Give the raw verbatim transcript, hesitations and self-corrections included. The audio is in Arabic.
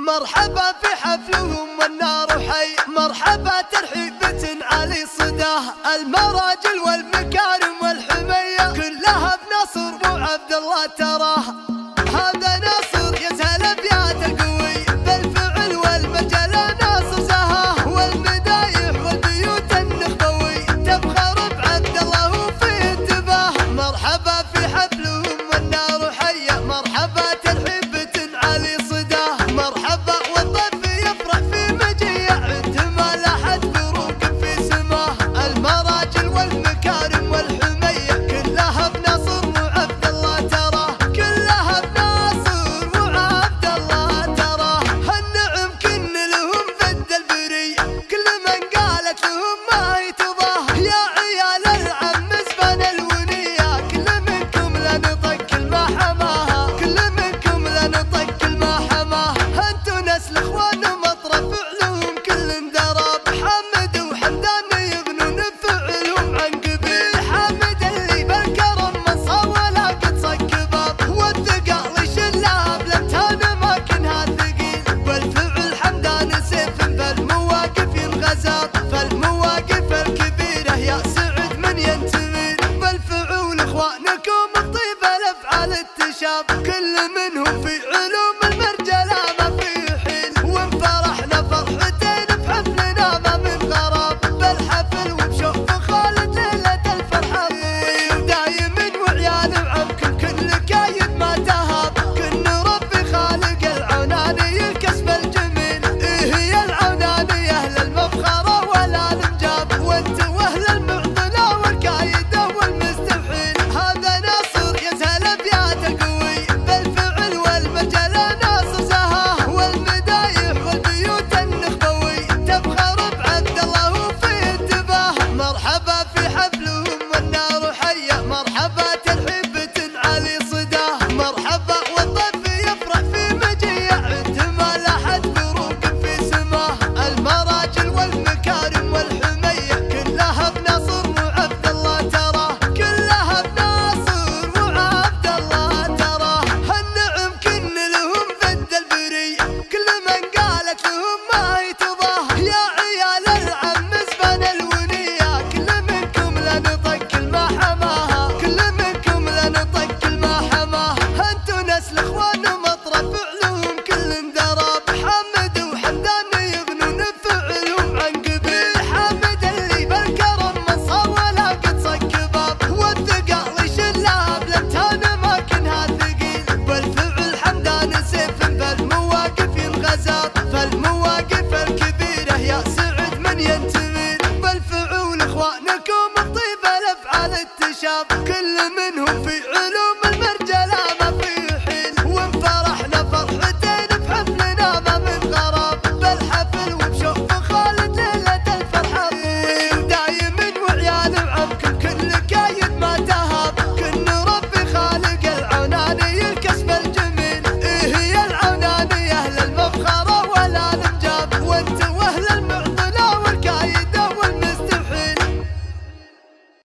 مرحبا في حفلهم والنار حي، مرحبا ترحيبة علي صداه، المراجل والمكارم والحمية كلها بناصر بو عبد الله تراه. هذا ناصر يسهل ابيات القوي بالفعل والمجال ناصر زهاه، والمدايح والبيوت النخبوي تفخر بعبد الله وفي انتباه. مرحبا في حفلهم والنار حي، مرحبا ترحيبة علي صداه، مرحبا والضيف يفرح في مجيء عندما لاحت بروق في سماه، المراجل والمكارم والحمية كلها بناصر وعبد الله تراه، كلها بناصر وعبد الله تراه. هالنعم كن لهم ضد البرية، كل من قالت لهم ما هي تضاه، يا عيال العم زبان الونية كل منكم لنطق ما حماها، كل منكم لنطق ما حماها. انتو نسل اخوان مطرف فعلهم كل اندراب، حمد وحمدان يغنون بفعلهم عن قبيل، حمد اللي بالكرم من صاوله قد صك باب، والثقال يشلها بلمتان ما كانها ثقيل، بالفعل حمدان سيف بالمواقف ينغزر، فالمواقف الكبيرة يا سعد من ينتمي، بالفعول اخوانكم الطيبة الافعال التشاب، كل منهم في علوم المرجلة ما في حيل، وان فرحنا فرحتين بحفلنا ما من غراب، بالحفل وبشوف خالد ليلة الفرحة، ودايم وعيال وعمكم كل كايد ما تهاب، كن ربي خالق العوناني الكسب الجميل، إيه هي العوناني اهل المفخرة ولا الانجاب، وانتو اهل المعضلة والكايدة والمستفحيل. هذا ناصر يسهل ابيات القوي بالفعل والمجال ناصر زهاه، والمدايح والبيوت النخبوي تفخر بعبد الله وفي انتباه. مرحبا في حفلهم والنار حي، مرحبا ترحيبة علي صداه، مرحبا والضيف يفرح في مجيء عندما لاحت بروق في سماه، المراجل والمكارم والحمية كلها بناصر وعبد الله تراه، كلها بناصر وعبد الله تراه. هالنعم كن لهم ضد البرية، كل من قالت لهم ما هي تضاه، يا عيال العم زبان الونية كل منكم لنطق ما حماها، كل منكم لنطق ما حماها. انتو نسل اخوان مطرف فعلهم كل اندراب، حمد وحمدان يغنون بفعلهم عن قبيل، حمد اللي بالكرم من صاوله قد صك باب، والثقال يشلها بلمتان ما كانها ثقيل، بالفعل حمدان سيف بالمواقف ينغزر، فالمواقف الكبيرة يا سعد من ينتمي، بالفعول اخوانكم الطيبة الافعال التشاب، كل منهم في علوم